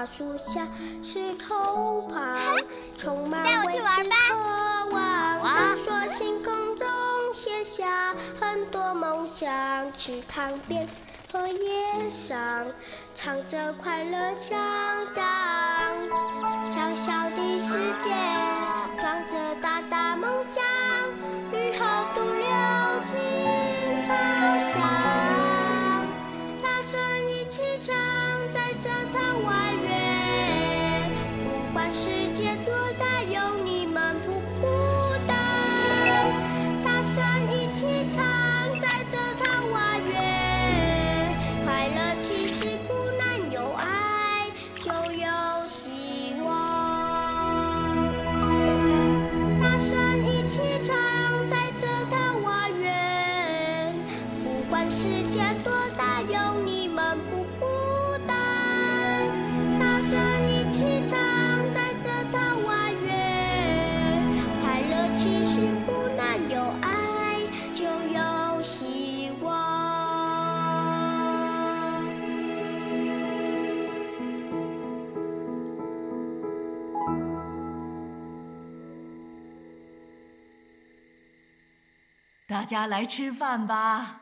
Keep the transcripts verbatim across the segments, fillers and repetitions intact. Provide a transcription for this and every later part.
花树下，石头旁，充满未知渴望。传说星空中写下很多梦想，池塘边荷叶上，唱着快乐想象。小小的世界装着大大梦想，雨后独留青草香。大声一起唱，在这桃花源，不管世界多大，有你们不孤单。大声一起唱，在这桃花源，快乐其实不难，有爱就有希望。大声一起唱，在这桃花源，不管世界多大，有你们不孤单。大声一起唱，在这桃花源，快乐其实不难，有爱就有希望。 大家来吃饭吧。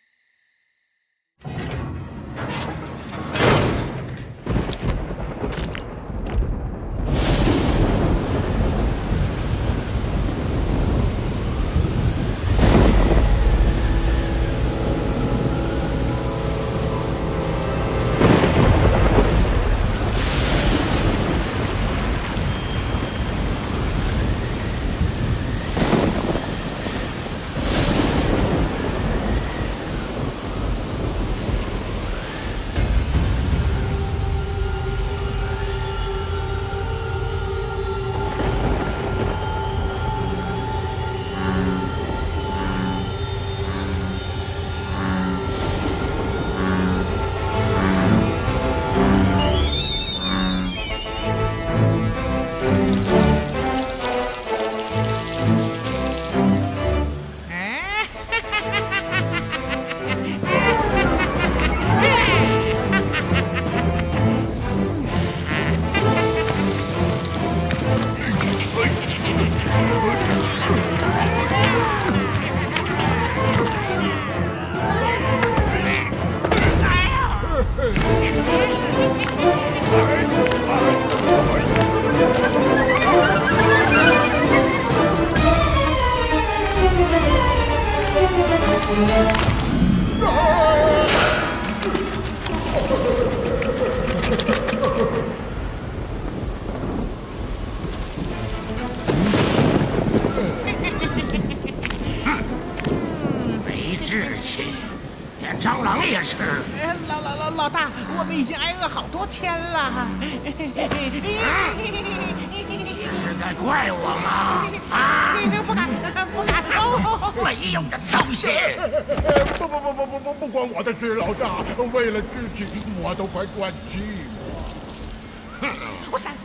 为了自己，我都快断气了。 哼！我闪！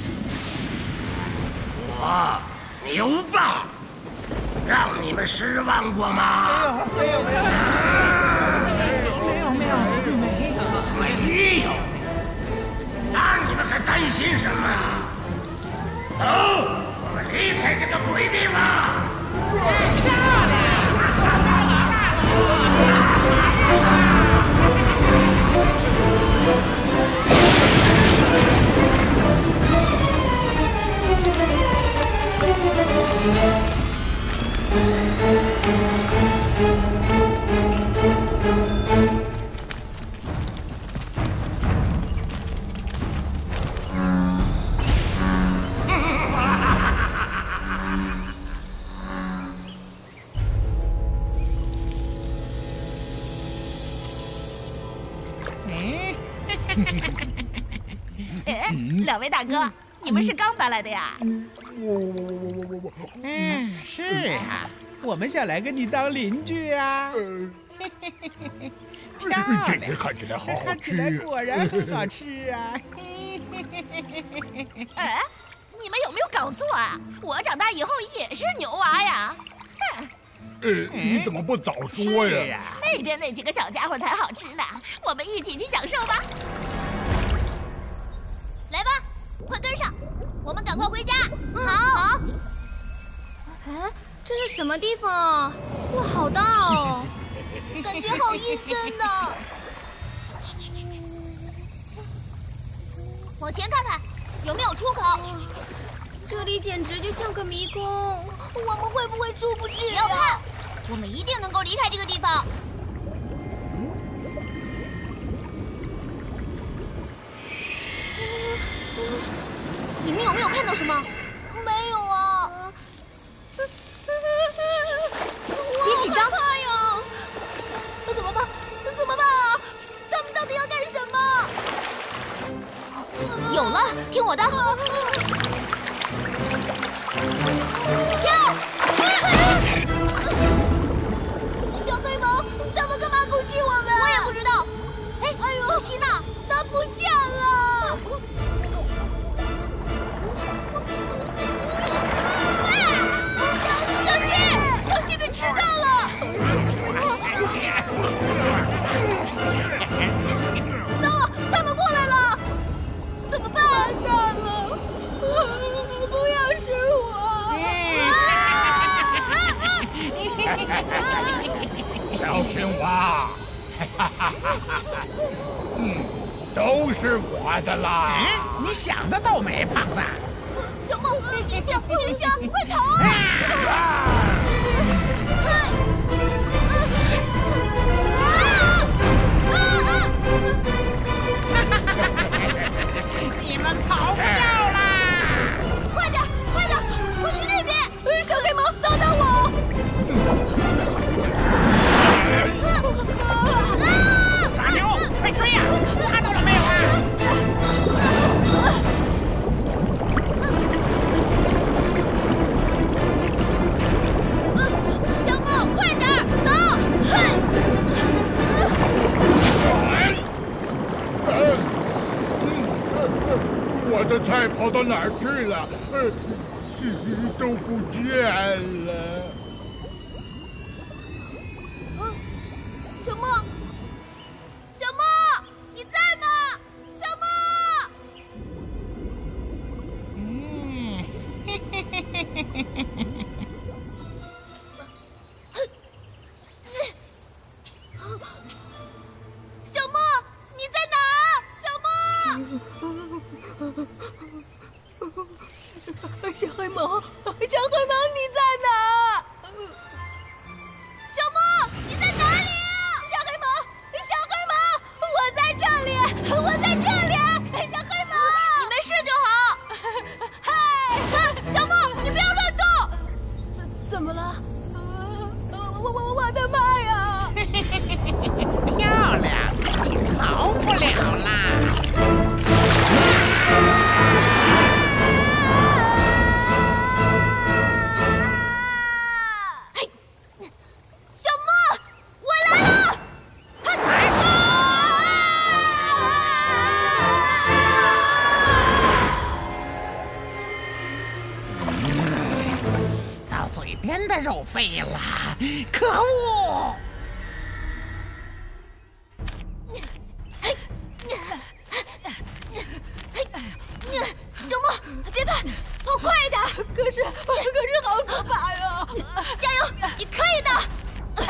我牛爸，让你们失望过吗？ 没有，没有，没有，没有，没有， 没有，没有。那你们还担心什么？走，我们离开这个鬼地方。漂亮！ 哎，两位大哥，你们是刚搬来的呀？ 我我我我我我， 嗯，是呀，我们想来跟你当邻居呀。漂亮， 这些看起来好好吃， 看起来果然很好吃啊。 哎，你们有没有搞错啊？我长大以后也是牛娃呀！哼。 呃，你怎么不早说呀？ 那边那几个小家伙才好吃呢，我们一起去享受吧。 快跟上，我们赶快回家。 嗯、 好。好。 哎，这是什么地方啊？哇，好大哦！ 感觉好阴森呢。往前看看，有没有出口？ 这里简直就像个迷宫，我们会不会出不去？ 不要怕，我们一定能够离开这个地方。你们有没有看到什么？ 没有啊。 别紧张。 怕呀！那怎么办？那怎么办啊？他们到底要干什么？ 有了，听我的。跳！ 小黑猫，他们干嘛攻击我们？ 我也不知道。哎，哎呦，小西呢？ 它不见了。 小西，小西被吃掉了。 糟了，他们过来了。 怎么办？ 完蛋了！不要吃我！ 小青蛙，嗯，都是我的啦！ 嗯，你想得倒美，胖子！ 小梦，醒醒，醒醒，快逃啊！ 你们跑不掉啦！ 快点，快点，我去那边！ 小黑猫，等等我！ 傻牛，快追呀！抓到了没有啊？ 小梦，快点，走！ 我的菜跑到哪儿去了？呃，都不见了。 小梦，小梦，你在吗？小梦。 嗯，嘿嘿嘿嘿嘿嘿嘿嘿。 小梦，你在哪儿？小梦。 小黑猫，小黑猫，你在哪？ 小梦，你在哪里啊？ 小黑猫，小黑猫，我在这里，我在这里，小黑猫， 你没事就好。嗨，小梦，你不要乱动。 怎怎么了？我我我我的妈呀！ 漂亮，你逃不了啦！边的肉废了，可恶！ 小梦，别怕，跑快一点！ 可是，可是好可怕呀！ 加油，你可以的！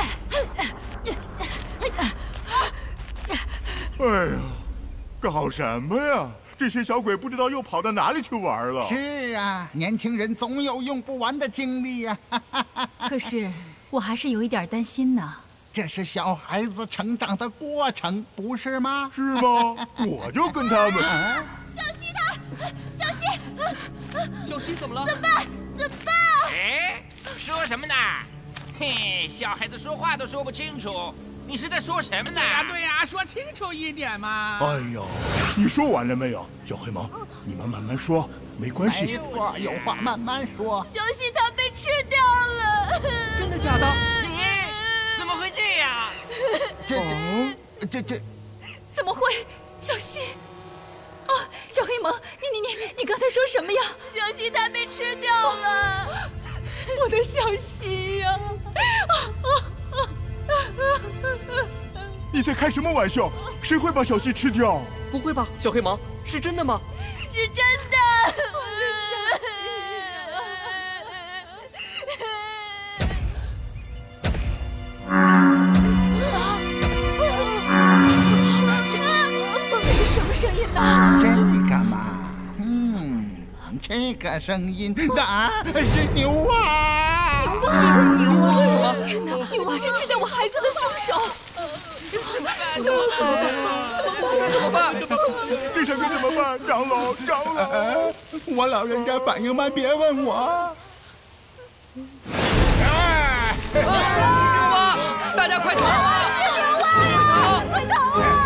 哎呀，搞什么呀？这些小鬼不知道又跑到哪里去玩了。 是啊，年轻人总有用不完的精力呀。 可是我还是有一点担心呢。 这是小孩子成长的过程，不是吗？ 是吗？我就跟他们。 啊、 小西他，小西， 小西怎么了？ 怎么办？怎么办？ 哎，说什么呢？嘿，小孩子说话都说不清楚。你是在说什么呢？ 对呀对呀，说清楚一点嘛！ 哎呦，你说完了没有，小黑猫？你们慢慢说，没关系。 没错，有话慢慢说。 小西他被吃掉了。 真的假的？ 你怎么会这样？ 这这这这， 怎么会？小西，啊，小黑萌，你你你你刚才说什么呀？ 小西他被吃掉了。 我的小西呀！啊啊啊！ 你在开什么玩笑？谁会把小西吃掉？ 不会吧，小黑毛，是真的吗？ 是真的。 个声音，啊，是牛蛙！ 牛蛙？牛蛙是什么？天哪！牛蛙是吃掉我孩子的凶手！怎么办？怎么办？怎么办？ 这下该怎么办？长老，长老，我老人家反应慢，别问我。 哎，是牛蛙！大家快逃啊！ 是牛蛙呀！快逃啊！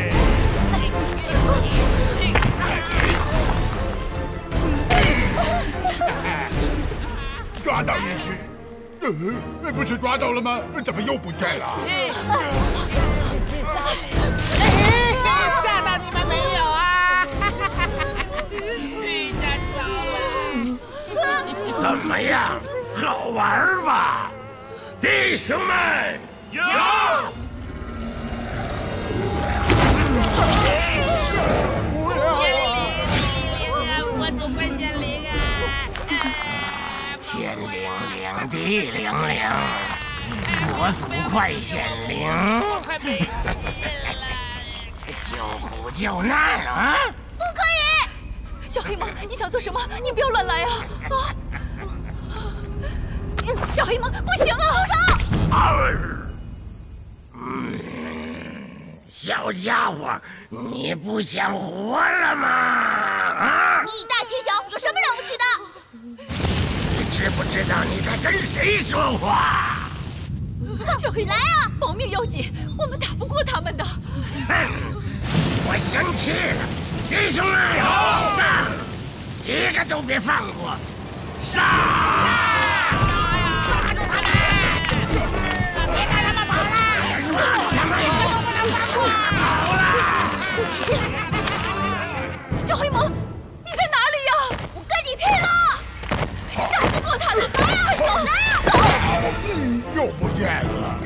抓到也是，呃，不是抓到了吗？怎么又不见了？ 吓到你们没有啊？ 站住了！怎么样？好玩吧，弟兄们？有。 我都快显灵啊！ 天灵灵，地灵灵，佛祖快显灵！ 快没劲了！ 救苦救难啊！ 不可以！小黑猫，你想做什么？你不要乱来啊！啊！小黑猫，不行啊！住手！ 啊！嗯，小家伙，你不想活了吗？啊！ 你大欺小，有什么了不起的？ 你知不知道你在跟谁说话？ 小黑来啊！保命要紧，我们打不过他们的。 哼！我生气了，弟兄们，上！一个都别放过！上！抓住他们！别让他们跑了！抓住他们！一个都不能放过！跑了！ 小黑萌，你在哪里呀？ 我跟你拼了！ 你打不过他的，来呀，走，来呀，走！ 嗯，又不见了。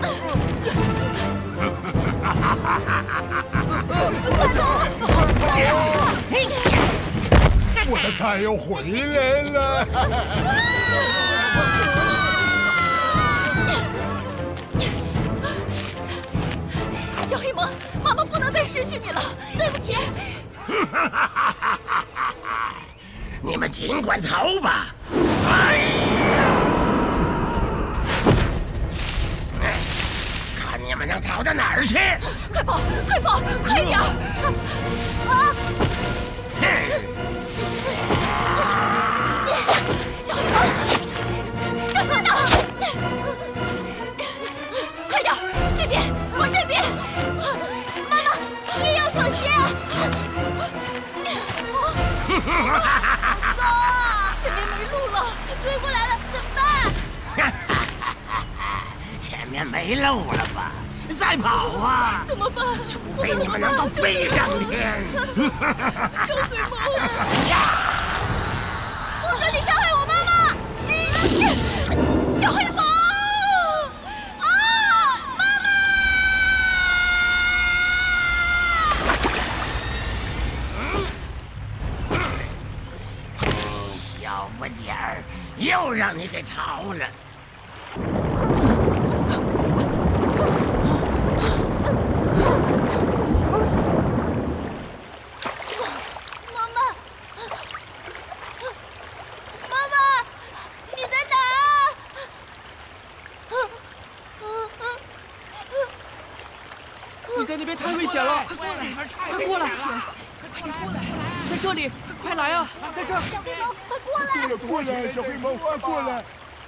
我的太又回来了！ 小黑萌，妈妈不能再失去你了，对不起。 你们尽管逃吧！哎呀！看你们能逃到哪儿去！ 快跑，快跑，快点！啊！小黑萌，小心呐！快点，这边，往这边！妈妈，你也要小心！哥，前面没路了，他追过来了，怎么办？ 前面没路了吧？再跑啊！ 怎么办？ 除非你们能够飞上天！ 小黑萌， 呀！ 不准你伤害我妈妈！ 小黑萌！啊，妈妈！ 小不点儿，又让你给逃了。 妈妈，妈妈，你在哪儿啊？ 你在那边太危险了，快过来，快过来，快点过来，在这里，快来啊，在这儿。 小黑猫，快过来！ 过来，小黑猫，快过来！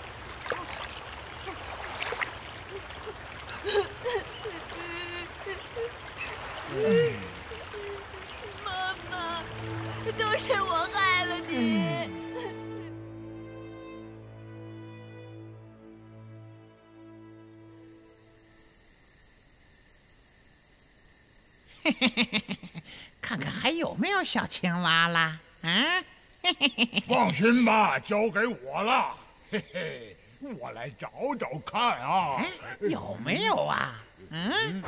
妈妈，都是我害了你。 嘿嘿嘿嘿嘿，看看还有没有小青蛙啦？啊，嘿嘿嘿嘿， 放心吧，交给我了。嘿嘿，我来找找看啊， 有没有啊？嗯，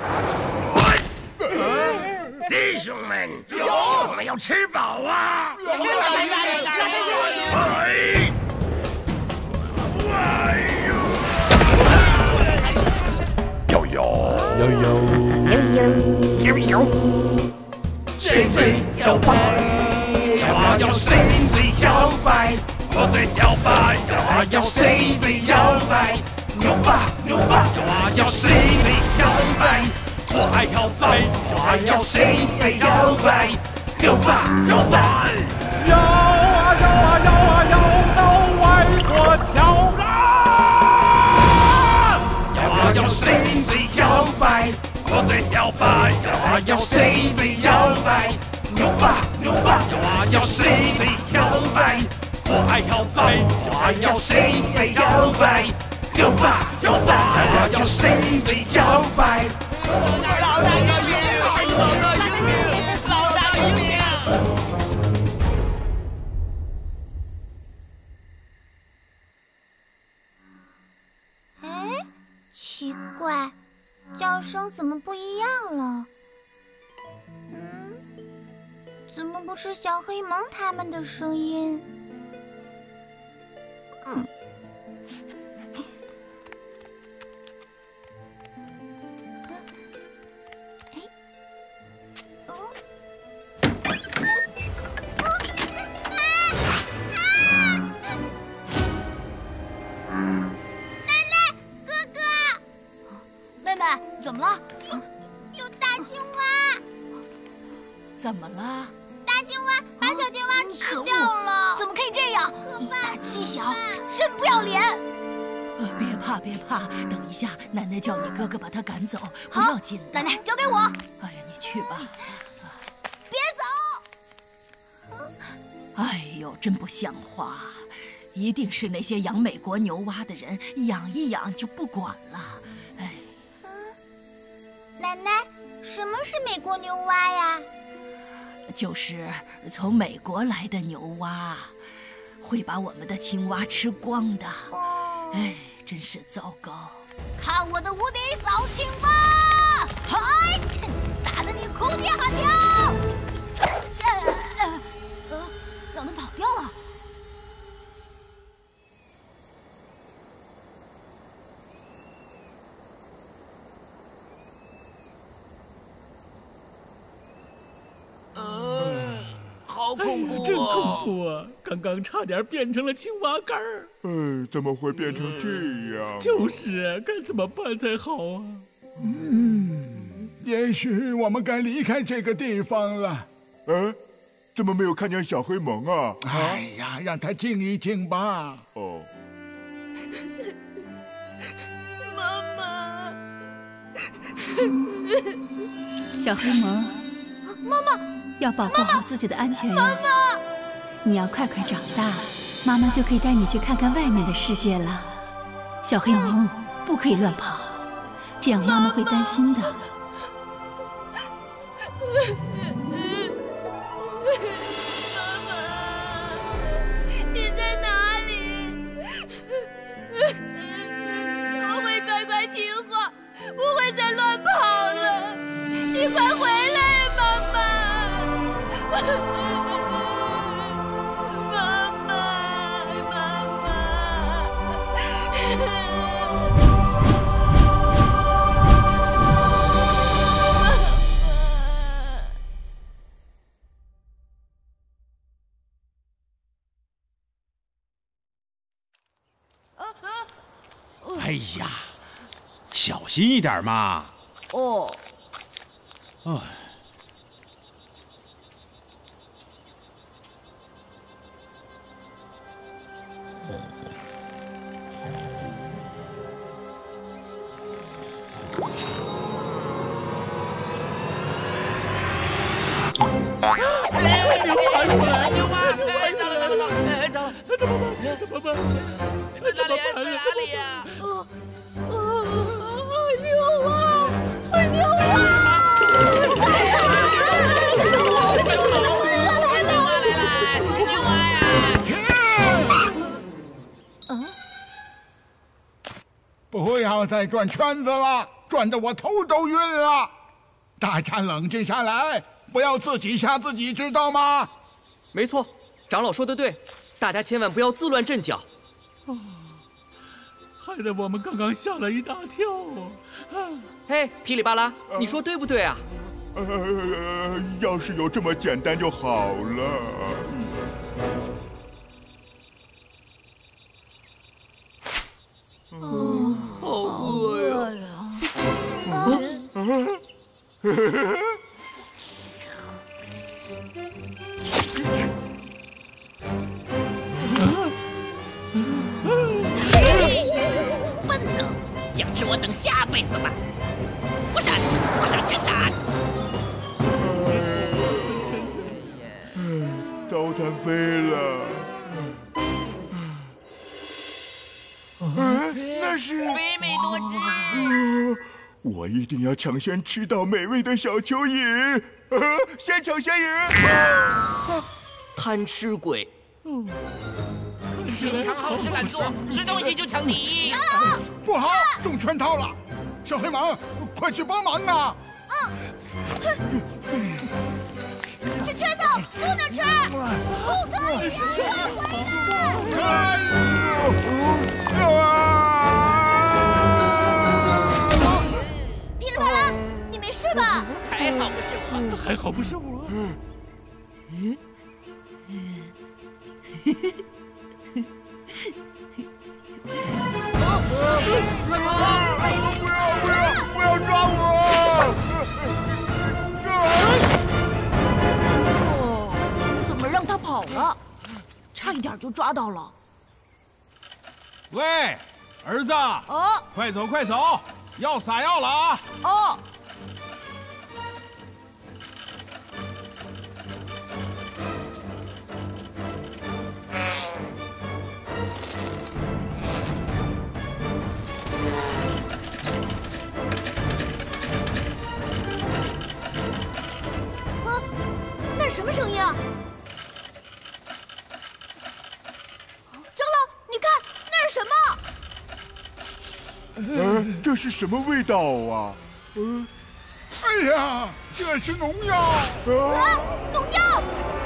弟兄们，有，我们要吃饱啊！ 来来来来哎！哎呦！ 有有有有有有，谁最高派？ 啊摇，谁最摇摆？我最摇摆。摇啊摇，谁最摇摆？扭吧扭吧，摇啊摇，谁最摇摆？我爱摇摆。摇啊摇，谁最摇摆？摇吧摇吧，摇啊摇啊摇啊摇到外婆桥啦！摇啊摇，谁最摇摆？我最摇摆。摇啊摇，谁最摇摆？扭吧扭吧，摇啊摇，谁最摇摆？我爱摇摆。摇啊摇，谁最摇摆？摇吧摇吧，摇啊摇，谁最摇摆？老大英明，老大英明，老大英明。 哎，奇怪，叫声怎么不一样了？嗯，怎么不是小黑萌他们的声音？嗯。 怎么了？ 有大青蛙！ 怎么了？ 大青蛙把小青蛙吃掉了！ 怎么可以这样？ 你大欺小，真不要脸！呃，别怕别怕，等一下奶奶叫你哥哥把他赶走，不要紧的。 奶奶交给我。 哎呀，你去吧。 别走！哎呦，真不像话！一定是那些养美国牛蛙的人养一养就不管了。哎。 奶奶，什么是美国牛蛙呀？ 就是从美国来的牛蛙，会把我们的青蛙吃光的。哦，哎，真是糟糕！ 看我的无敌扫青蛙！嗨，打得你哭天喊跳！ 呃，让它跑掉了。 好恐怖、哦！ 真恐怖啊！刚刚差点变成了青蛙干儿。 呃，怎么会变成这样？ 就是该怎么办才好啊？ 嗯，也许我们该离开这个地方了。 呃，怎么没有看见小黑萌啊？ 哎呀，让他静一静吧。 哦。 妈妈。 小黑萌。 妈妈。 要保护好自己的安全呀！ 妈妈， 你要快快长大，妈妈就可以带你去看看外面的世界了。小黑萌，不可以乱跑，这样妈妈会担心的。 妈妈，你在哪里？我会乖乖听话，不会再乱跑了。你快回来！妈妈，妈妈， 哎呀，小心一点嘛！ 哦。 哦。 牛蛙出来！ 牛蛙！哎，糟了糟了糟了！哎，糟了！ 怎么办？怎么办？ 在哪里？在哪里呀？ 哦哦，牛蛙！牛蛙！ 牛蛙呀！ 嗯。不要再转圈子了，转得我头都晕了。大家冷静下来。不要自己吓自己，知道吗？ 没错，长老说的对，大家千万不要自乱阵脚。 哦，害得我们刚刚吓了一大跳啊！ 嘿，噼里啪啦，呃、你说对不对啊？ 呃，要是有这么简单就好了。 嗯，好饿呀！ 笨呢，想吃我等下辈子吧！我闪，我闪闪闪！ 刀弹飞了。那是肥美多汁。 我一定要抢先吃到美味的小蚯蚓，先抢先赢！ 贪吃鬼！ 平常好吃懒做，吃东西就抢第一。 不好，中圈套了！小黑芒，快去帮忙啊！ 嗯，是圈套，不能吃，不可以吃！ 哎呦！ 噼里啪啦，你没事吧？ 还好不是我， 还好不是我。 嗯。 不要不要不要抓我！ 哦，怎么让他跑了？差一点就抓到了。 喂，儿子， 哦， 快走快走，要撒药了啊！ 哦。 什么声音啊？长老，你看那是什么？呃，这是什么味道啊？ 嗯，哎呀，这是农药！ 啊，农药！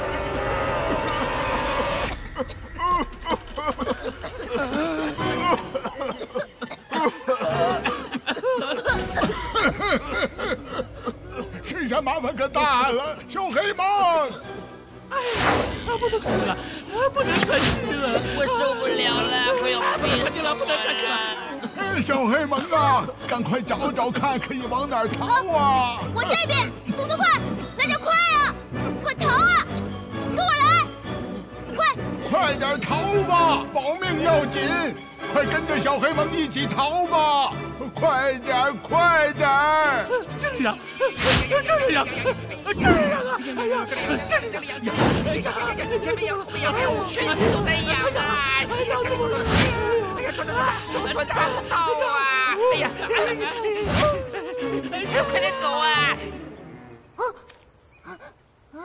身上麻烦可大了，小黑芒！ 哎呀，不能喘气了，不能喘气了， 我受不了了，快要不能喘气了，不能喘气了！ 小黑芒啊，赶快找找看，可以往哪儿逃啊！ 我这边，动作快，那就快啊！快逃啊！跟我来，快！ 快点逃吧，保命要紧！快跟着小黑芒一起逃吧！快点，快点！ 这里呀，这里呀，这里呀！哎呀，这里呀！哎呀，前面有，后面有， 全身都在痒啊！ 哎呀，怎么了？哎呀，抓抓抓，手抓抓不到啊！哎呀，快点走啊！ 啊啊啊！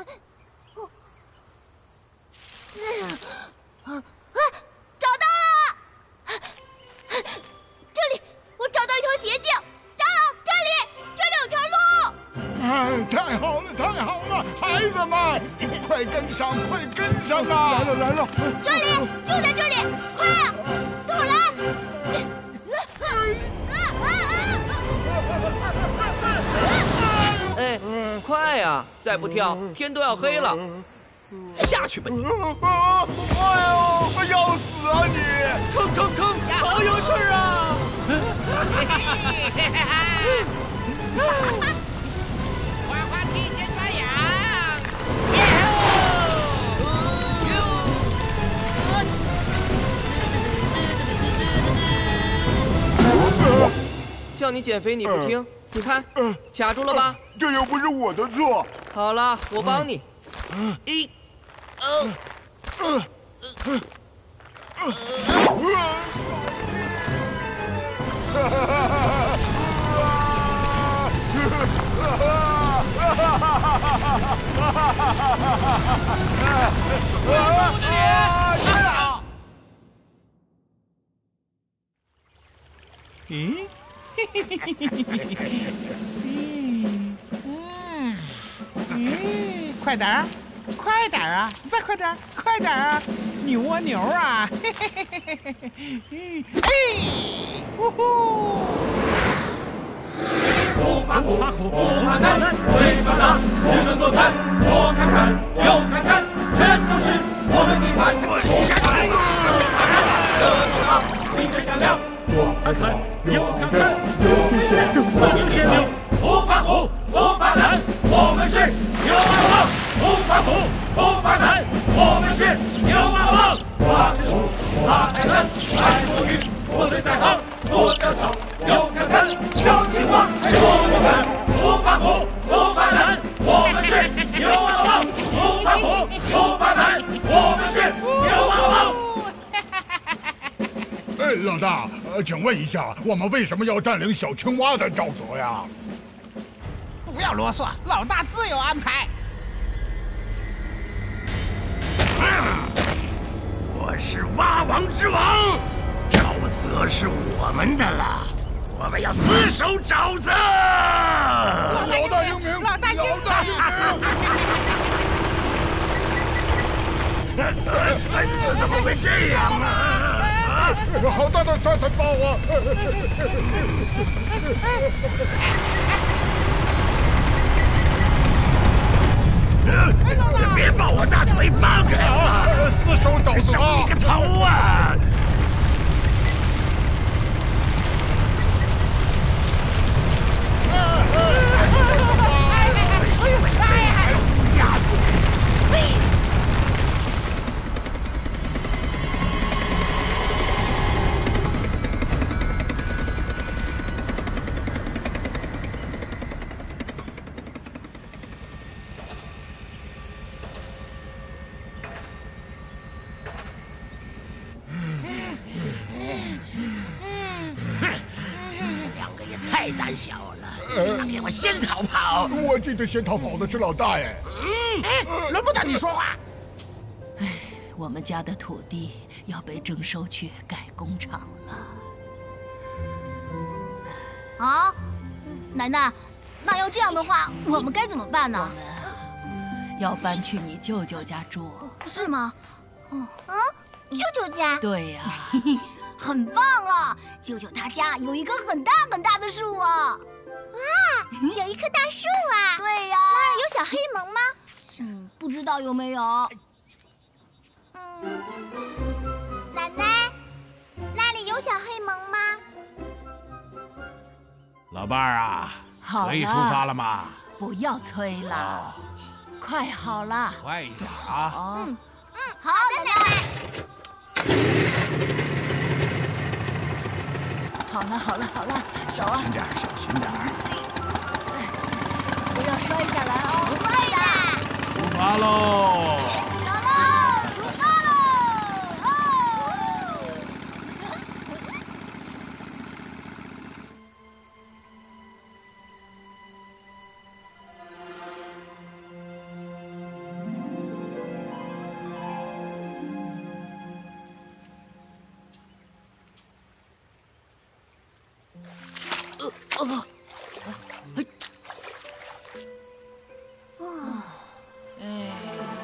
啊！找到了！这里，我找到一条捷径。长老，这里，这里有条路。 哎，太好了，太好了，孩子们，快跟上，快跟上啊！ 来了，来了！ 这里，就在这里，快啊，跟我来！ 哎，快呀！再不跳，天都要黑了。下去吧你！ 哎呦，要死啊你！ 冲冲冲，好有趣啊！ 滑滑梯先抓痒！ 叫你减肥你不听，你看，卡住了吧？ 这又不是我的错。 好了，我帮你。 一。哦，呃，呃， 咦？嗯嗯，快点儿！快点啊！再快点，快点啊！牛啊牛啊！嘿嘿嘿嘿嘿嘿！嘿，呼呼！ 不怕苦，怕苦不怕难，会发达只能做菜。左看看，右看看，全都是我们的盘。左看看，右看看，这头好，比谁响亮。左看看，又看看，我们是不牵牛，不怕苦，不怕难，我们是牛王王，不怕苦，不怕难，我们是牛王王。花之舞，马开兰，爱摸鱼，我最在行，左瞧瞧，右看看，小青蛙，我我看，不怕苦，不怕难，我们是牛王王，不怕苦，不怕难，我们是牛王王。 哎，老大，呃，请问一下，我们为什么要占领小青蛙的沼泽呀？ 不要啰嗦，老大自有安排。 我是蛙王之王，沼泽是我们的了，我们要死守沼泽。 老大英明， 老大英明， 老大英明。 哎，这怎么会这样啊？ 好大的沙尘暴啊！ 别把我大腿放开我！ 死守沼泽！ 守你个头啊！太胆小了，竟然给我先逃跑！ 我记得先逃跑的是老大爷。 嗯，哎，轮不到你说话。 哎，我们家的土地要被征收去盖工厂了。 啊，奶奶，那要这样的话，我们该怎么办呢？ 我们要搬去你舅舅家住。 是吗？哦，嗯，舅舅家？ 对呀。 很棒啊！舅舅他家有一棵很大很大的树啊！哇，有一棵大树啊！对呀。那儿有小黑萌吗？嗯，不知道有没有。嗯，奶奶，那里有小黑萌吗？ 老伴儿啊， 好了， 可以出发了吗？ 不要催了，哦、快好了， 快一点啊！ 嗯嗯，好的，奶奶。 好了好了好了，走啊！ 小心点，小心点， 不要摔下来哦！ 不会的。 出发喽！ 走喽，出发喽！哦。 哦，哎， 啊， 哎，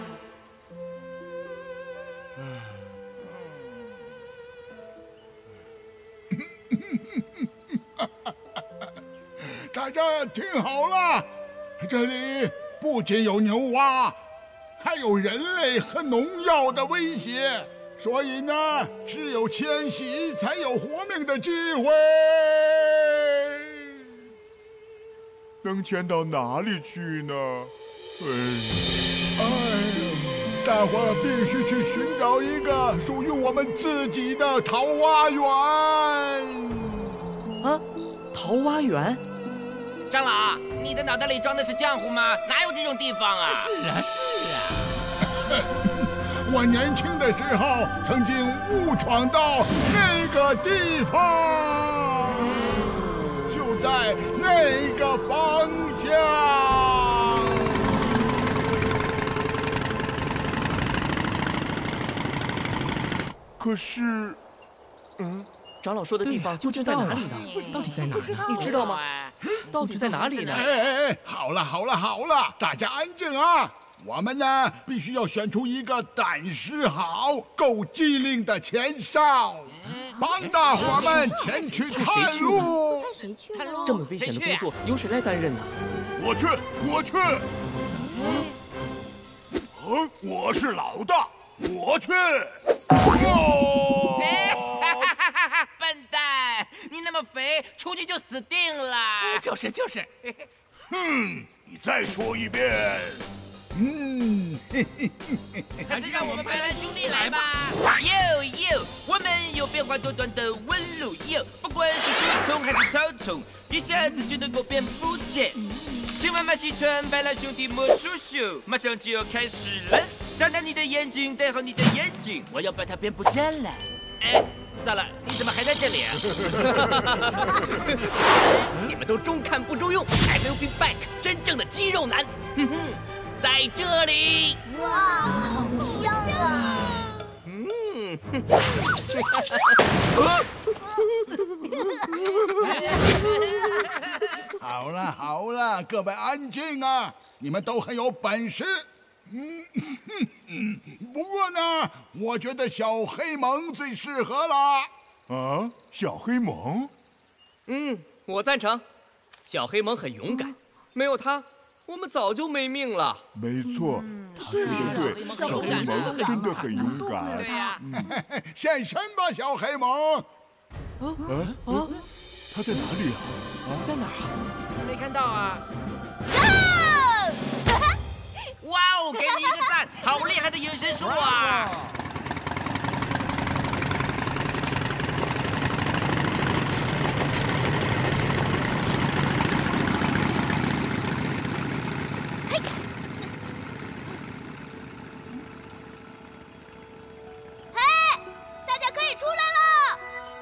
大家听好了，这里不仅有牛蛙，还有人类和农药的威胁。所以呢，只有迁徙才有活命的机会。 能迁到哪里去呢？哎， 哎，大伙儿必须去寻找一个属于我们自己的桃花源。 啊，桃花源？ 长老，你的脑袋里装的是浆糊吗？哪有这种地方啊？ 是啊，是啊。 我年轻的时候曾经误闯到那个地方，就在那个方向。 可是， 嗯，长老说的地方究竟在哪里呢？ 到底在哪呢？ 你知道吗？到底在哪里呢？ 哎哎哎，好了好了好了，大家安静啊！我们呢，必须要选出一个胆识好、够机灵的前哨，帮大伙们前去探路。 看谁去呢？ 这么危险的工作，由谁来担任呢？ 我去，我去。嗯，我是老大，我去。 哦！笨蛋，你就死定了。 就是就是。 哼，你再说一遍。嗯， 还是让我们白兰兄弟来吧。哟哟，我们有变化多端的纹路哟，不管是树丛还是草丛，一下子就能够变不见。千万马戏团白兰兄弟魔术秀马上就要开始了，张大你的眼睛，戴好你的眼镜，我要把它变不见了。哎，糟了，你怎么还在这里啊？ 你们都中看不中用 ，I will be back， 真正的肌肉男，哼哼，在这里。 哇，好香啊！ 嗯， 好了好了，各位安静啊！你们都很有本事。嗯，不过呢，我觉得小黑萌最适合了。 啊，小黑萌？ 嗯，我赞成。小黑萌很勇敢，没有他，我们早就没命了。 没错，他说的对，小黑萌真的很勇敢。 对呀， 现身吧，小黑萌！ 啊啊！他在哪里啊？ 在哪儿？ 没看到啊。哇哦，给你一个赞，好厉害的隐身术啊！ 嘿，大家可以出来了！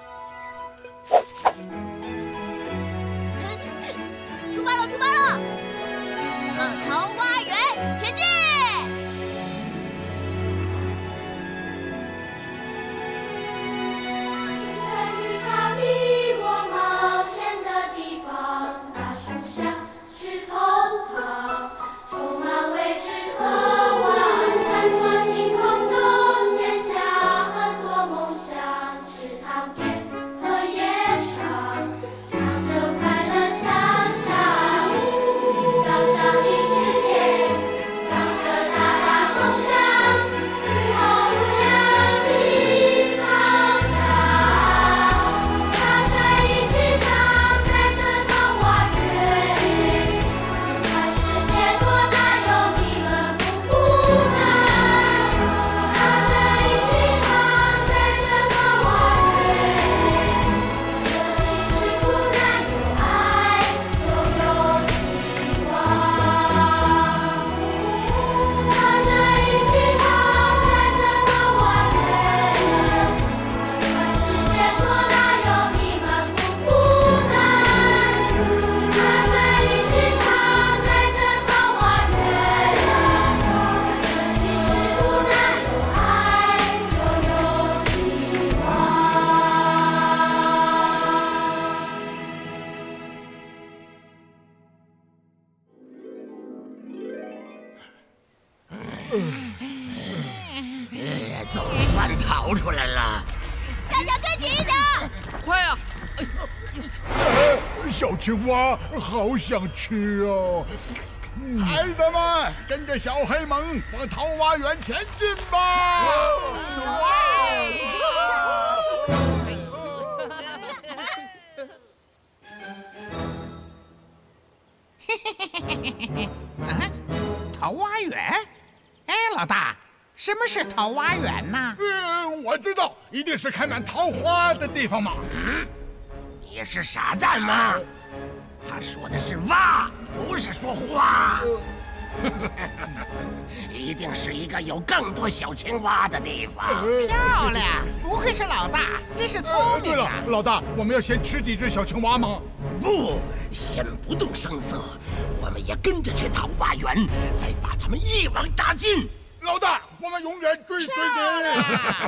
出发了，出发了！梦桃花源，前进！ 总算逃出来了。 大家跟紧一点， 快啊！ 小青蛙好想吃哦！孩子们，跟着小黑萌往桃花源前进吧！ 嘿嘿嘿嘿嘿嘿！啊，桃花源？哎，老大，什么是桃花源呢？ 嗯，我知道，一定是开满桃花的地方嘛。 嗯，你是傻蛋吗？他说的是蛙，不是说花。一定是一个有更多小青蛙的地方。 漂亮，不愧是老大，真是聪明、啊。 对了，老大，我们要先吃几只小青蛙吗？ 不，先不动声色，我们也跟着去桃花源，再把他们一网打尽。 老大，我们永远追随你。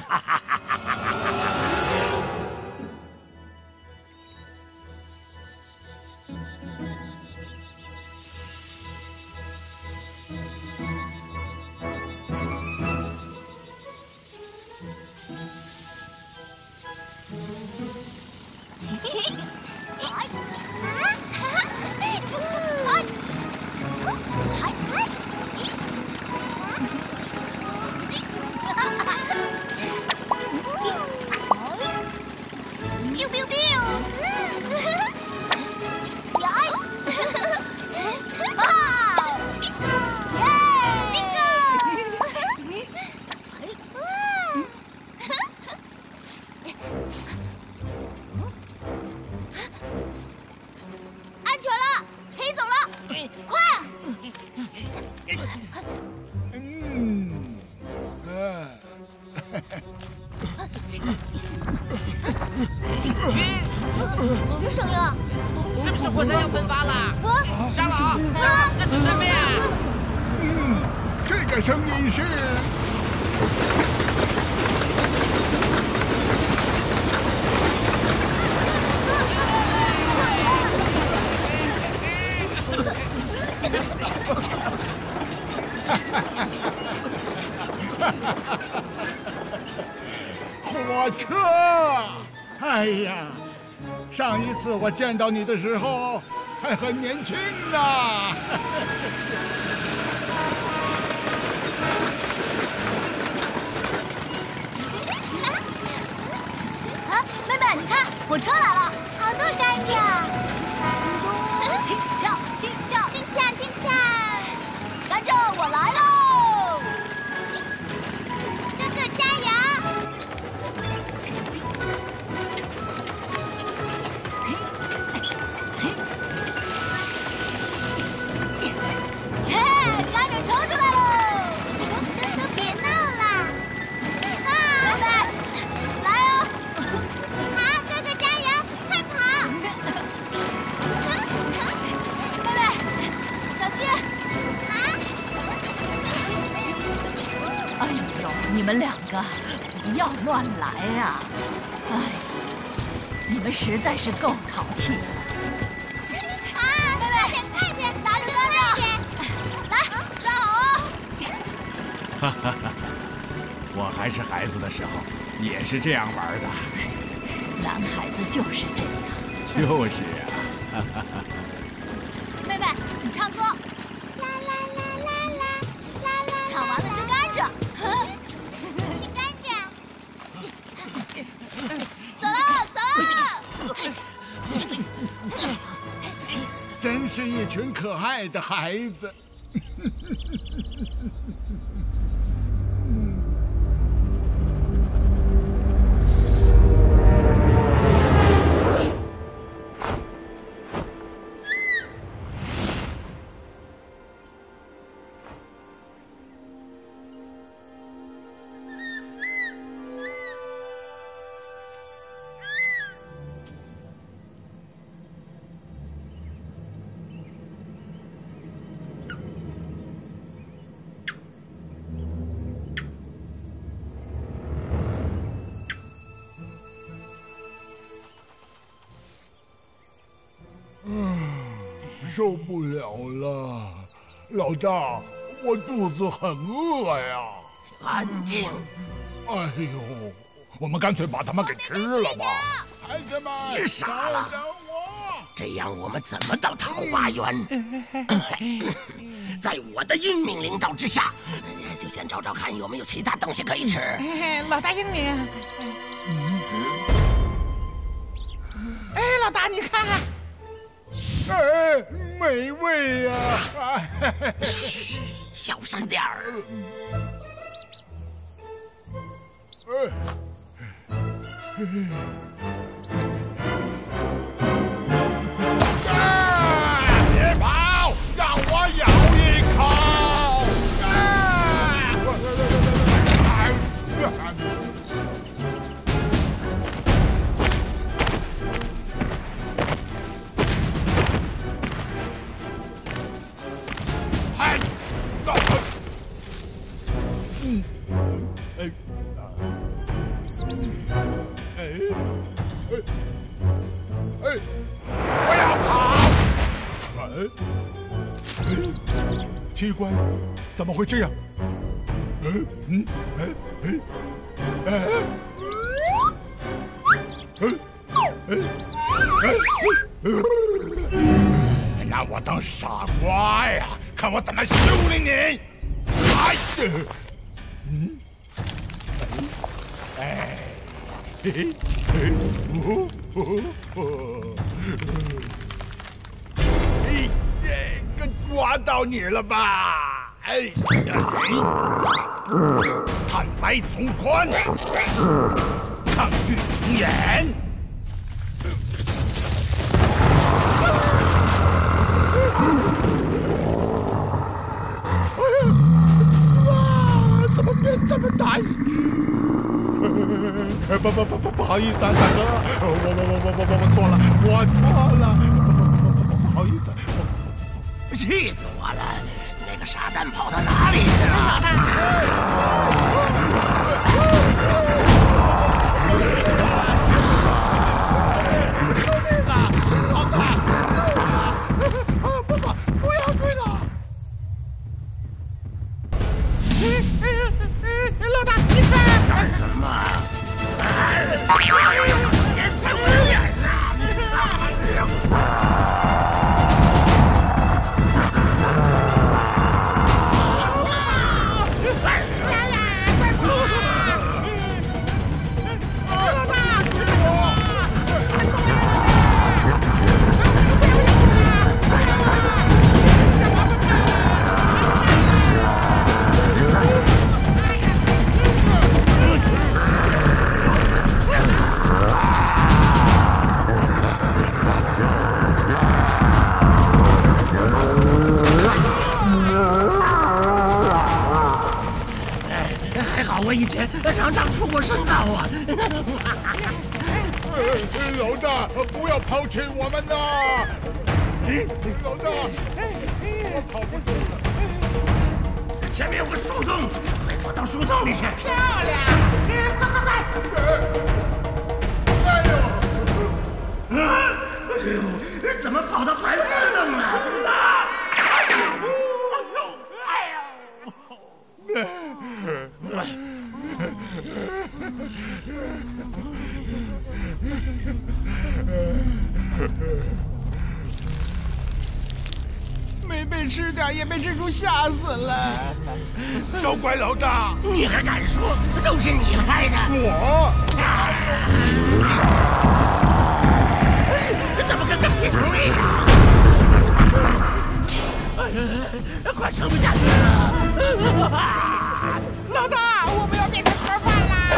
声音？ 是不是火山要喷发了？ 啊！ 沙老，那是什么呀？ 嗯，这个声音是……火车！哎呀，上一次我见到你的时候还很年轻呢。 啊，妹妹，你看，火车来了，好多杆呀！轻巧，轻巧，轻巧，轻巧，跟着我来喽！哥哥加油！嘿，杆子抽出来喽！哥哥别闹啦！啊，妹妹，来哦！好，哥哥加油，快跑！妹妹，小心！啊！ 哎呦，你们两个不要乱来呀！哎，你们实在是够淘气的。 啊，妹妹，快点，拿着拿着，来，抓好哦！ 哈哈哈！我还是孩子的时候也是这样玩的。 男孩子就是这样。 就是啊。哈哈哈。 妹妹，你唱歌。啦啦啦啦啦啦啦！唱完了吃甘蔗。吃甘蔗。走了走了。 真是一群可爱的孩子。受不了了，老大，我肚子很饿呀！ 安静！ 哎呦，我们干脆把它们给吃了吧！孩子们， 别傻了！这样我们怎么到桃花源？在我的英明领导之下，就先找找看有没有其他东西可以吃。 老大英明，哎，老大你看。 哎，美味呀！ 嘘，小声点儿。 啊！别跑，让我咬一口！啊！嗨！嗯，哎，哎，哎，哎，不要跑！哎，哎，奇怪，怎么会这样？嗯嗯，哎哎哎，哎哎哎，让我当傻瓜呀！看我怎么修理你！哎，嗯，哎，嘿嘿，嘿，哦哦哦，哎，这个抓到你了吧？哎，坦白从宽，抗拒从严。哇！怎么变这么大一只？不不不不不好意思，大哥，我我我我我我我错了，我错了，不好意思。 气死我了！那个傻蛋跑到哪里去了？ 救命啊！老大，不不不要追了！ 老大，你看干什么？别踩我的脸呐！我以前常常出过深造啊！ 老大，不要抛弃我们呐！老大，我跑不动了。 前面有个树洞，快躲到树洞里去！ 漂亮！快快快！ 哎呦！啊！哎呦！怎么跑到盘丝洞了？啊！哎呦！哎呦！哎呦！ 没被吃掉，也被蜘蛛吓死了。 妖怪老大， 你还敢说都是你害的？ 我？ 怎么跟个屁虫一样？快撑不下去了！ 老大，我们要变成盒饭啦！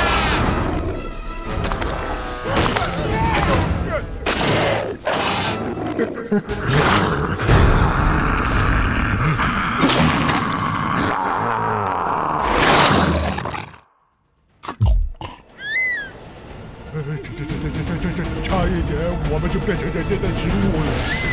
这这这这这这这这，差一点我们就变成人家的食物了。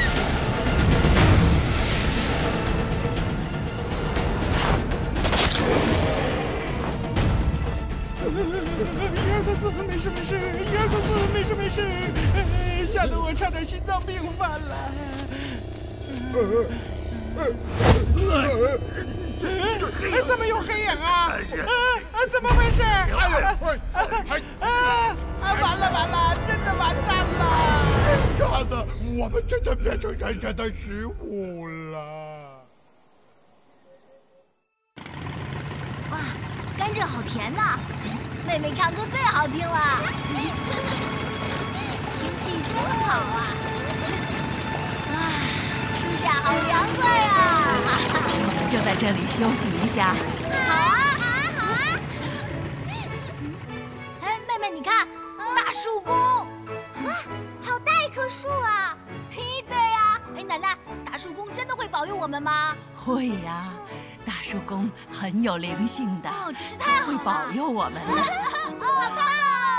一二三四，没事没事，一二三四，没事没事，吓得我差点心脏病犯了。怎么有黑影啊？啊，怎么回事？啊啊！完了完了，真的完蛋了！ 傻子，我们真的变成人家的食物了。 哇，甘蔗好甜呐！妹妹唱歌最好听了，天气真好啊！啊，树下好凉快呀！ 我们就在这里休息一下。 好啊，好啊，好啊！哎，妹妹，你看，大树公，哇，好大一棵树啊！嘿，对呀。哎，奶奶，大树公真的会保佑我们吗？ 会呀。大树公很有灵性的， 哦，真是太好了， 会保佑我们的。 好棒！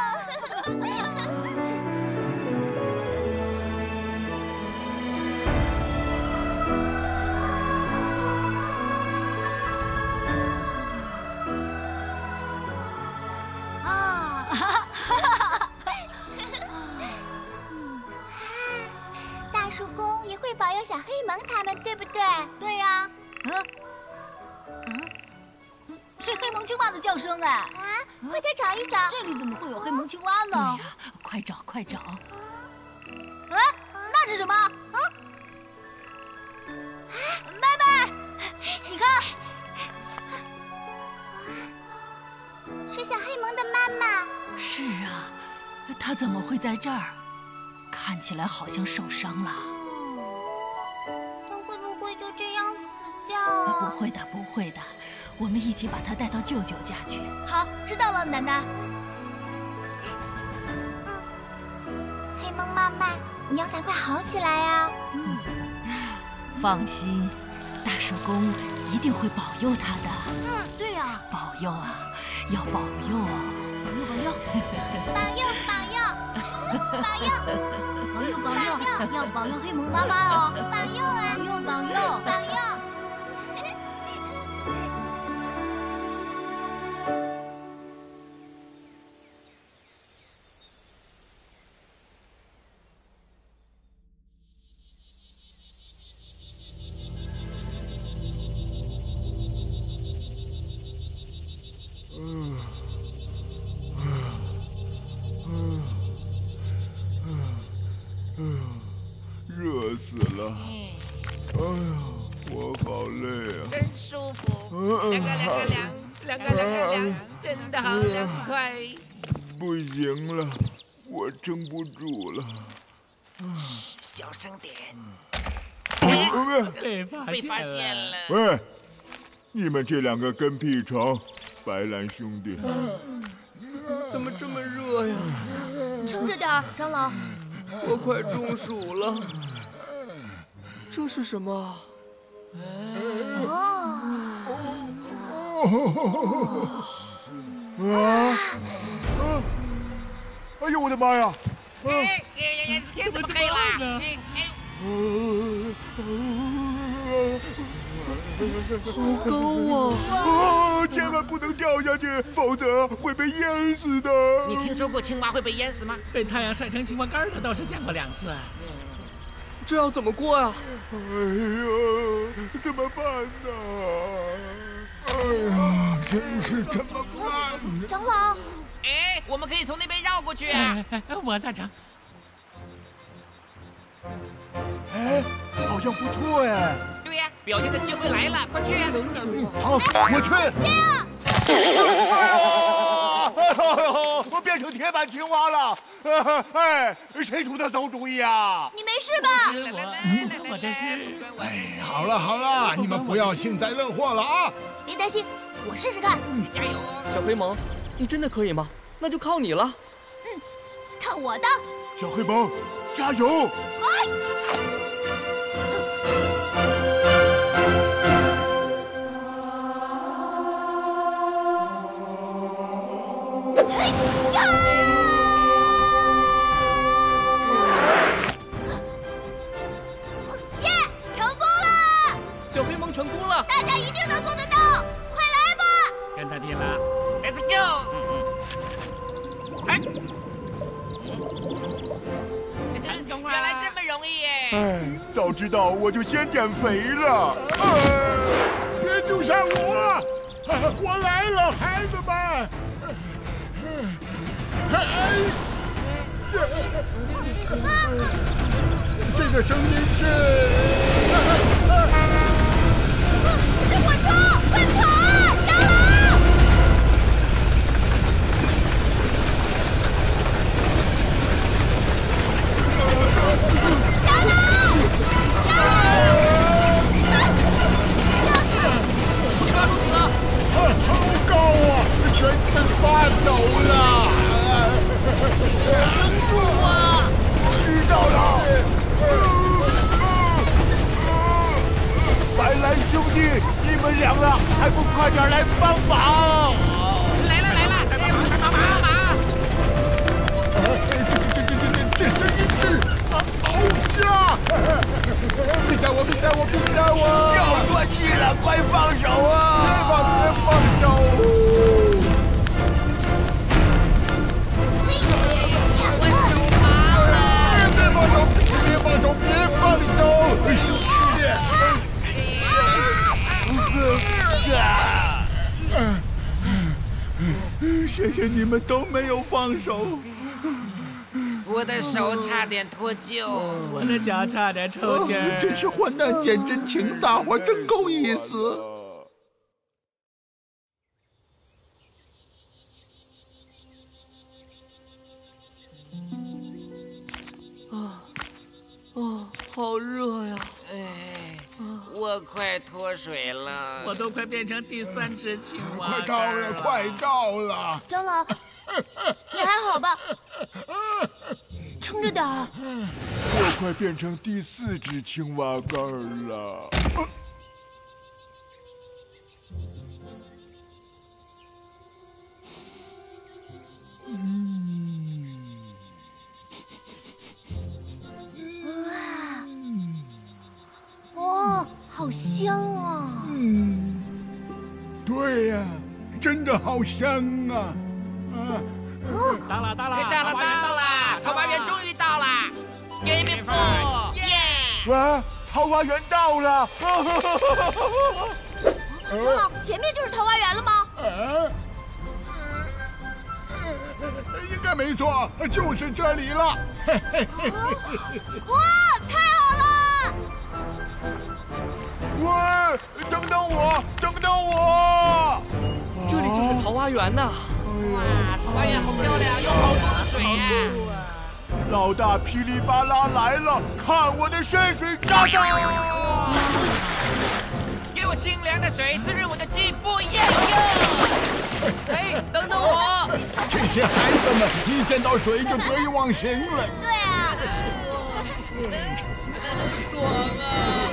啊！大树公也会保佑小黑萌他们，对不对？对呀。嗯。嗯，是黑蒙青蛙的叫声哎！啊，快点找一找，这里怎么会有黑蒙青蛙呢？ 对呀，快找快找！ 哎，那是什么？啊，妹妹，你看，是小黑蒙的妈妈。 是啊，她怎么会在这儿？看起来好像受伤了。 她会不会就这样死掉啊？ 不会的，不会的。我们一起把他带到舅舅家去。 好，知道了，奶奶。嗯，黑蒙妈妈，你要赶快好起来呀！ 嗯，放心，大树公一定会保佑他的。 嗯，对呀。 保佑啊，要保佑哦！ 保佑，保佑，保佑，保佑。 保佑，保佑，保佑，要保佑黑萌妈妈哦！保佑啊！保佑，保佑，保佑！ 热死了！哎呀，我好累啊！ 真舒服，凉个凉个凉，凉个凉个凉，真的好凉快。 不行了，我撑不住了。 嘘，小声点。 被发被发现了。 喂，你们这两个跟屁虫，白兰兄弟， 怎么这么热呀？ 撑着点儿，长老。 我快中暑了。这是什么？ 啊！啊！哎呦我的妈呀！ 哎哎天怎么黑了？ 好高啊！ 啊！千万不能掉下去，否则会被淹死的。 你听说过青蛙会被淹死吗？ 被太阳晒成青蛙干的倒是见过两次。 这要怎么过呀？ 哎呀，怎么办呢？哎呀，真是怎么办？ 长老， 哎，我们可以从那边绕过去啊！ 哎哎、我赞成。 哎，好像不错哎。 对呀，表现的机会来了，快去！ 好，我去。哎呦，我变成铁板青蛙了！哎，谁出的馊主意啊？ 你没事吧？ 我我这是…… 哎，好了好了，你们不要幸灾乐祸了啊！ 别担心，我试试看。 加油！ 小黑萌，你真的可以吗？那就靠你了。 嗯，看我的！ 小黑萌，加油！ 哎！耶，成功了！ 小黑萌成功了， 大家一定能做得到，快来吧！ 跟他拼了 ，Let's go！ 哎，原来这么容易耶！ 哎，早知道我就先减肥了。哎，别丢下我！我来了，孩子们！哎，这个声音是…… 是火车，快跑！长老！长老！长我抓住你了！ 好高啊，全身发抖了！ 撑住啊！ 知道了。白兰兄弟，你们两个还不快点来帮忙！ 来了来了，快帮忙帮忙！ 这这这这这声音是翱翔！别吓我！别吓我！别吓我！要断气了，快放手啊！千万别放手！别放手！别放手！别放手！谢谢你们都没有放手。 我的手差点脱臼， 我的脚差点抽筋儿。 真是患难见真情，大伙真够意思。 啊啊，好热呀！ 哎，我快脱水了， 我都快变成第三只青蛙。 快到了，快到了！ 长老，你还好吧？撑着点儿。 我快变成第四只青蛙干儿了。嗯， 好香啊！ 嗯，对呀，真的好香啊！啊， 到了到了， 到了到了，桃花源终于到了 ，Give me four， 耶！ 哇，桃花源到了！ 长老，前面就是桃花源了吗？ 呃，应该没错，就是这里了。 哇，太好了！ 喂，等等我，等等我！ 这里就是桃花源呐！ 哇，桃花源好漂亮，有好多的水呀！ 老大噼里啪啦来了，看我的深水炸弹！ 给我清凉的水，滋润我的肌肤，耶哟！ 哎，等等我！ 这些孩子们一见到水就得意忘形了。 对啊， 爽啊！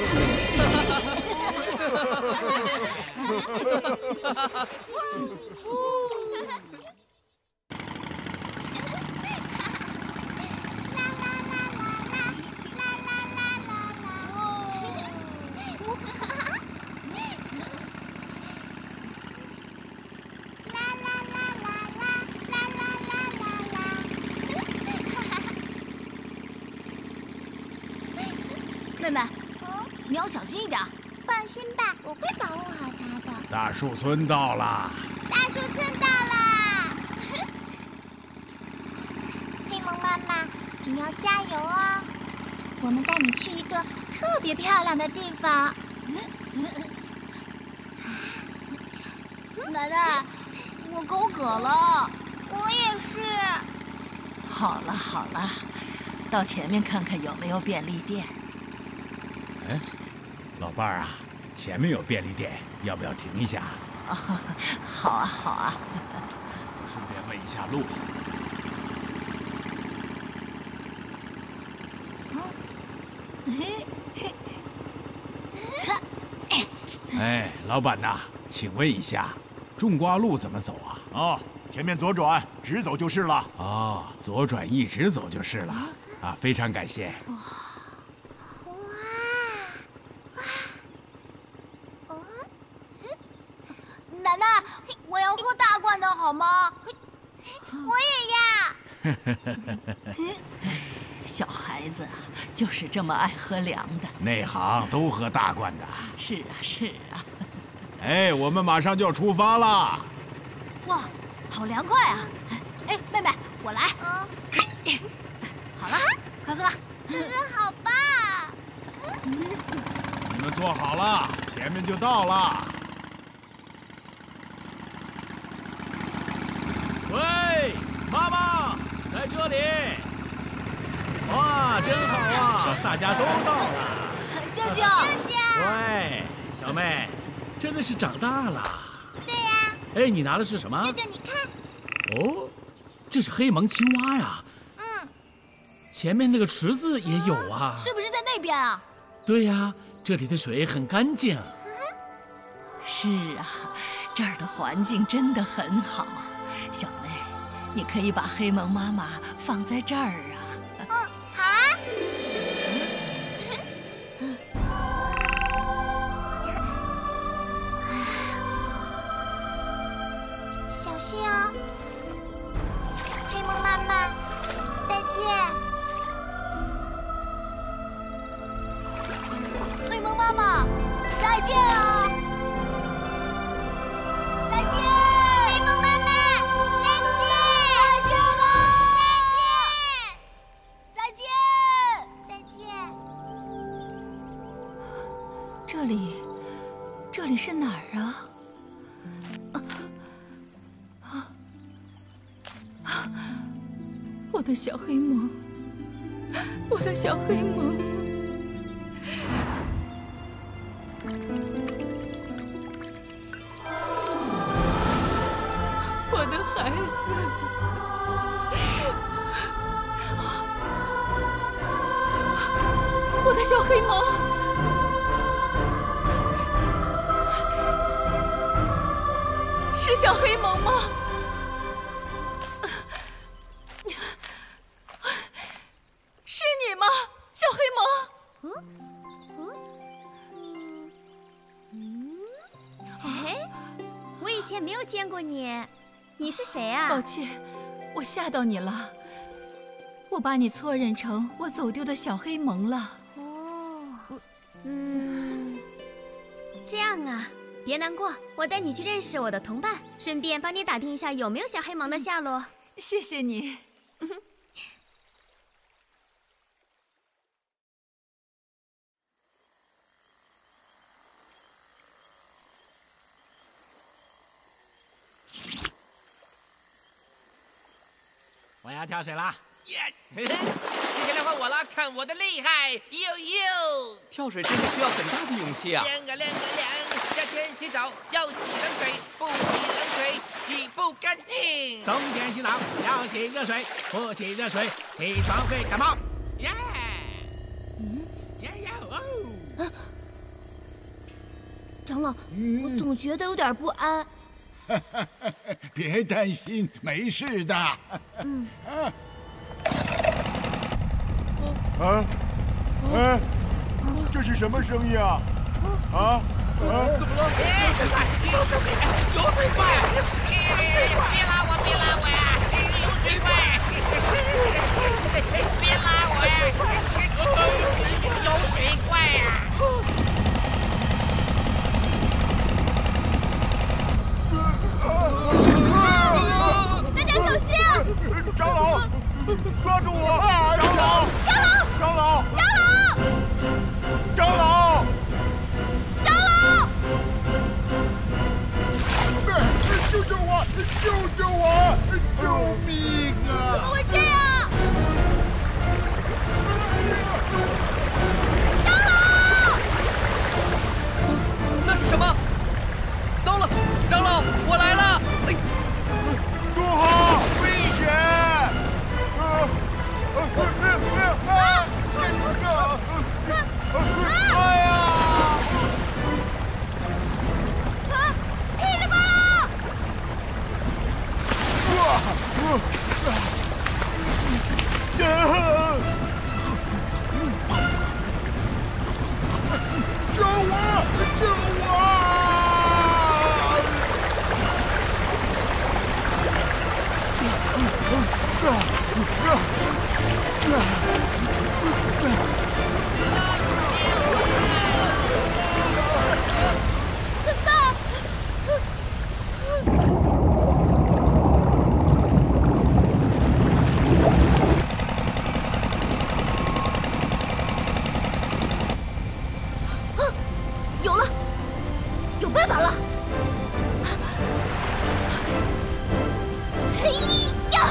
妹妹，你要小心一点。放心吧，我会保护好它的。 大树村到了。 大树村到了。黑萌妈妈，你要加油哦！我们带你去一个特别漂亮的地方。奶奶，我口渴了。我也是。 好了好了，到前面看看有没有便利店。 哎，老伴儿啊，前面有便利店，要不要停一下？ 啊，好啊好啊。 我顺便问一下路。哎，老板呐，请问一下，种瓜路怎么走啊？ 哦，前面左转，直走就是了。 哦，左转一直走就是了。啊，非常感谢。 奶奶，我要喝大罐的好吗？我也要。 小孩子啊，就是这么爱喝凉的。 内行都喝大罐的。 是啊，是啊。 哎，我们马上就要出发了。 哇，好凉快啊！哎，妹妹，我来。嗯。好了，快喝。哥哥好棒。 你们坐好了，前面就到了。 喂，妈妈，在这里！哇，真好啊，大家都到了。 舅舅，舅舅。 喂，小妹，真的是长大了。 对呀。 哎，你拿的是什么？ 舅舅，你看。 哦，这是黑蒙青蛙呀。 嗯。 前面那个池子也有啊。 是不是在那边啊？ 对呀，这里的水很干净。 是啊，这儿的环境真的很好。小妹，你可以把黑萌妈妈放在这儿啊。 嗯，好啊。小心哦，黑萌妈妈，再见。黑萌妈妈，再见啊！再见。 这里，这里是哪儿啊？啊啊！我的小黑萌，我的小黑萌，我的孩子，我的小黑萌。是小黑萌吗？是你吗，小黑萌？嗯嗯前没有见过你，你是谁啊？ 抱歉，我吓到你了。我把你错认成我走丢的小黑萌了。 哦，嗯，这样啊，别难过，我带你去认识我的同伴，顺便帮你打听一下有没有小黑萌的下落。 谢谢你。 我要跳水啦！ 耶！接下来换我啦，看我的厉害！呦呦！ 跳水真的需要很大的勇气啊！ 凉啊凉啊凉！夏天洗澡要洗冷水，不洗冷水洗不干净。 冬天洗澡要洗热水，不洗热水起床会感冒。耶！嗯，耶哟哦！ 长老，我总觉得有点不安。 别担心，没事的。 嗯。 啊！啊！哎，这是什么声音啊？啊啊！ 怎么了？ 有水怪！有水怪！有水怪！别拉我！别拉我呀！有水怪！别拉我呀！有水怪呀！ 大家小心！ 长老，抓住我！长老！ 长老！ 长老！ 长老！ 长老！ 长老！ 救救我！救救我！救命啊！ 怎么会这样？长老！ 那是什么？糟了，长老，我来了！哎， 多好，危险！啊！啊！哎呀！ 啊！噼里啪啦！ 哇！救我！救我！ 怎么办？有了，有办法了！嘿呀！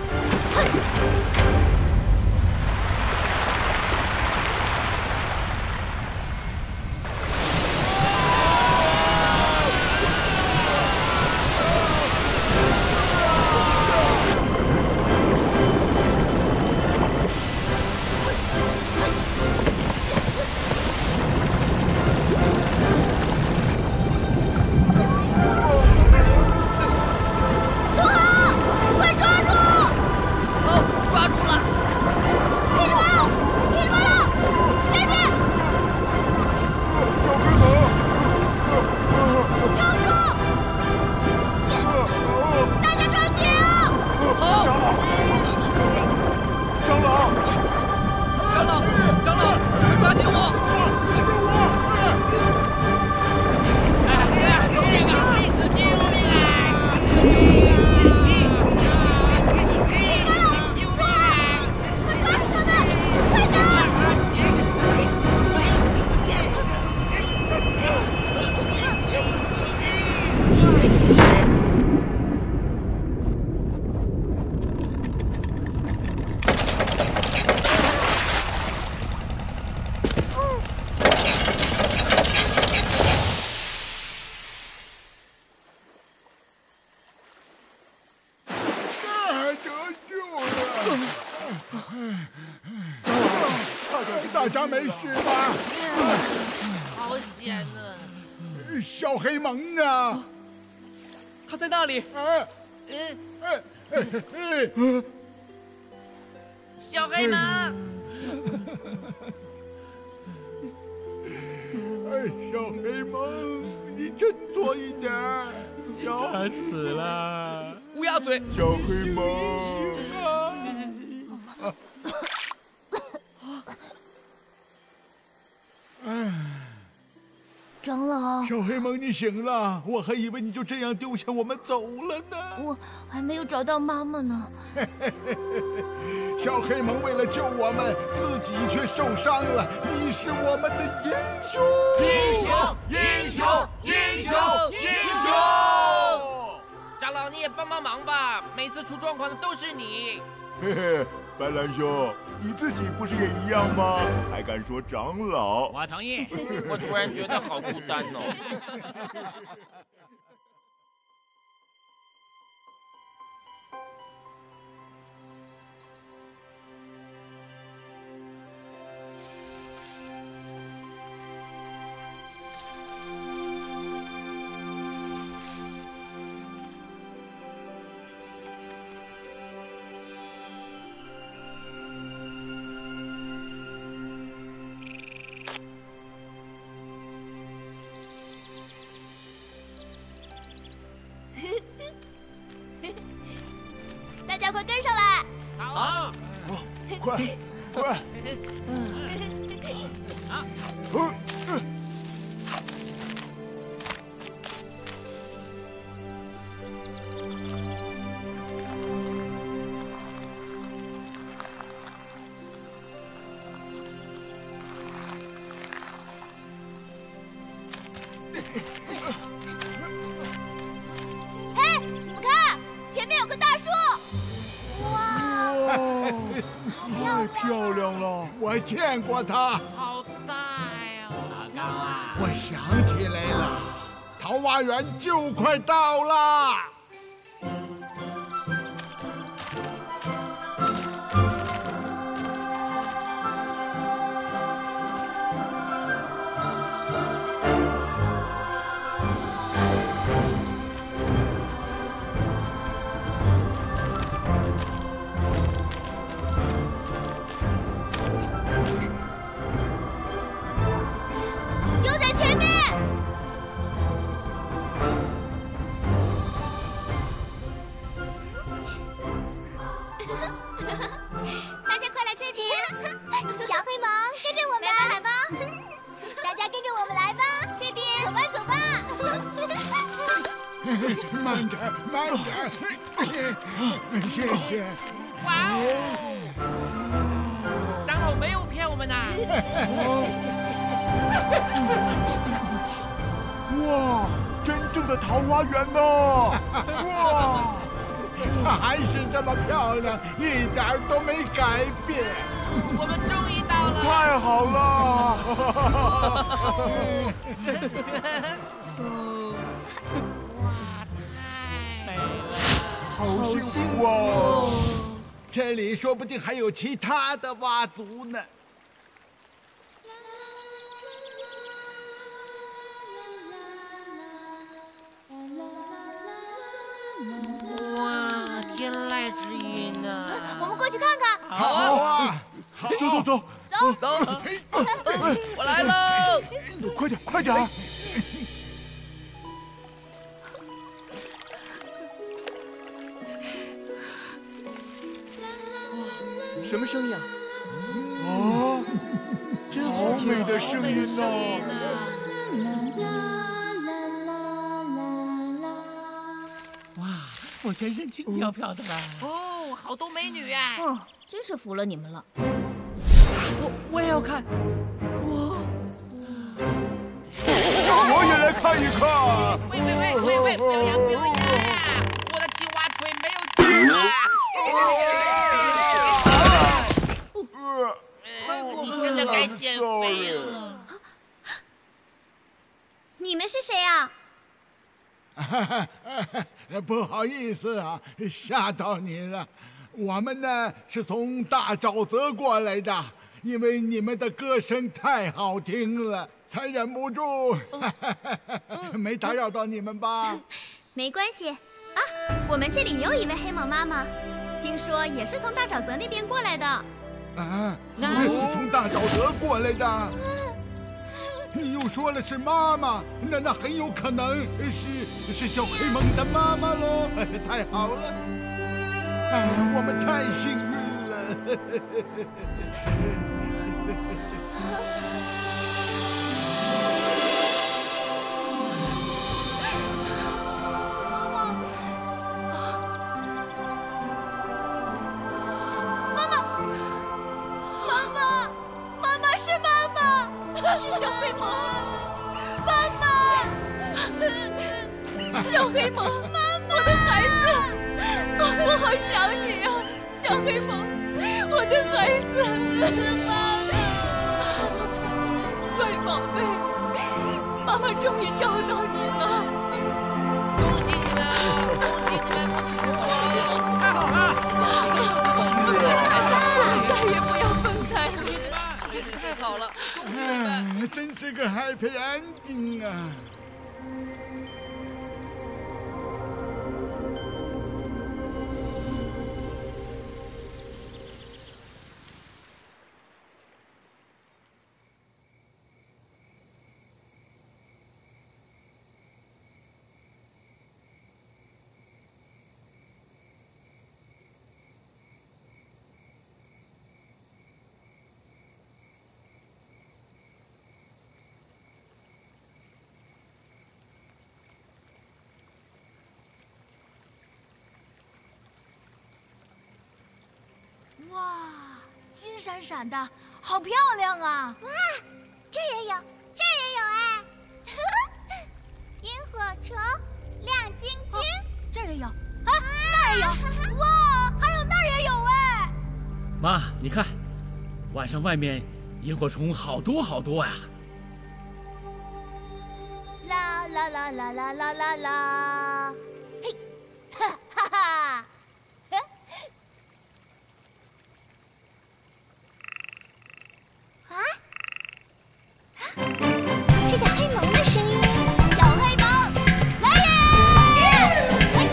大家没事吧？ 好险啊！ 小黑萌呢？ 他在那里。 哎哎哎哎！ 小黑萌。 哎，小黑萌，你振作一点。 他死了。 乌鸦嘴， 小黑猫。 哎，长老， 小黑萌，你醒了！我还以为你就这样丢下我们走了呢。 我还没有找到妈妈呢。 小黑萌为了救我们，自己却受伤了。你是我们的英雄！ 英雄！英雄！英雄！英雄！长老，你也帮帮忙吧！每次出状况的都是你。 嘿嘿，白兰兄，你自己不是也一样吗？还敢说长老？ 我同意。 我突然觉得好孤单哦。 大家快跟上来！ 好， 快快！ 啊！ 嘿，你们看，前面有棵大树。哇， 太漂亮了！我见过它， 好大呀！ 好高啊！ 我想起来了，桃花源就快到了。慢点，慢点，谢谢。 哇哦！长老没有骗我们呐。 哇，真正的桃花源呢！哇，它还是这么漂亮，一点都没改变。 我们终于到了！ 太好了！好幸福哦！这里说不定还有其他的蛙族呢。 哇，天籁之音呢！ 我们过去看看。 好啊！好，走走走走走！我来喽！ 快点，快点！ 什么声音啊？ 哦，真好美的声音呢！ 哇，我全身轻飘飘的啦！ 哦，好多美女哎！ 嗯，真是服了你们了。 我我也要看。哇！ 让我也来看一看。 喂喂喂喂喂！表扬表扬！我的青蛙腿没有劲了。你真的该减肥了。 你们是谁呀？ 不好意思啊，吓到你了。我们呢是从大沼泽过来的，因为你们的歌声太好听了，才忍不住。没打扰到你们吧？ 没关系啊，我们这里也有一位黑蟒妈妈，听说也是从大沼泽那边过来的。 啊，我也是从大沼泽过来的。 你又说了是妈妈，那那很有可能是是小黑萌的妈妈喽！太好了，哎，我们太幸运了。 是小黑萌，妈妈，小黑萌，妈妈，我的孩子，我好想你啊，小黑萌，我的孩子，妈妈，乖宝贝，妈妈终于找到你了， 恭喜你们，恭喜你们， 太好了， 我们再也不要分开了。 太好了， 哎，真是个 happy ending 啊！ 哇，金闪闪的，好漂亮啊！哇，这儿也有，这儿也有哎！萤火虫，亮晶晶，哦、这儿也有，啊，那儿也有，哇，还有那儿也有哎！ 妈，你看，晚上外面萤火虫好多好多呀！ 啦啦啦啦啦啦啦啦！嘿，哈哈哈！啊！是小黑萌的声音，小黑萌，来耶！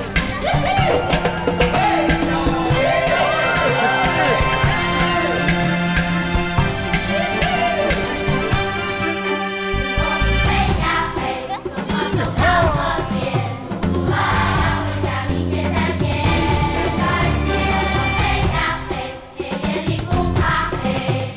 飞呀飞，走到河边，我要回家，明天再见，再见。飞呀飞，黑夜里不怕黑。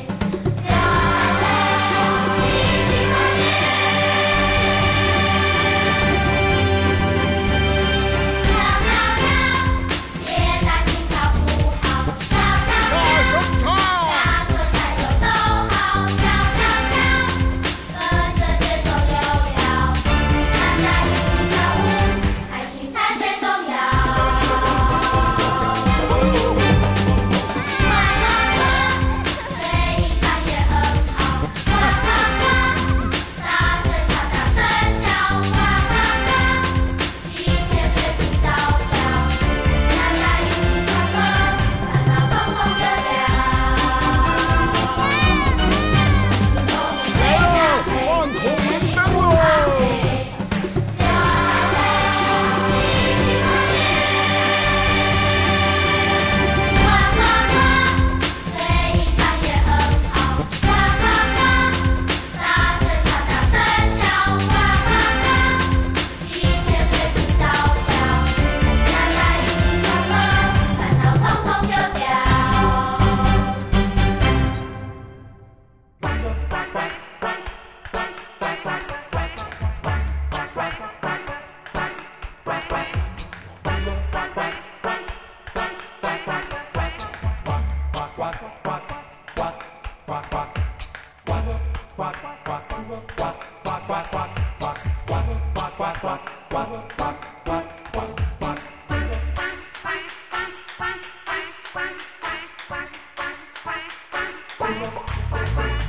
Bye.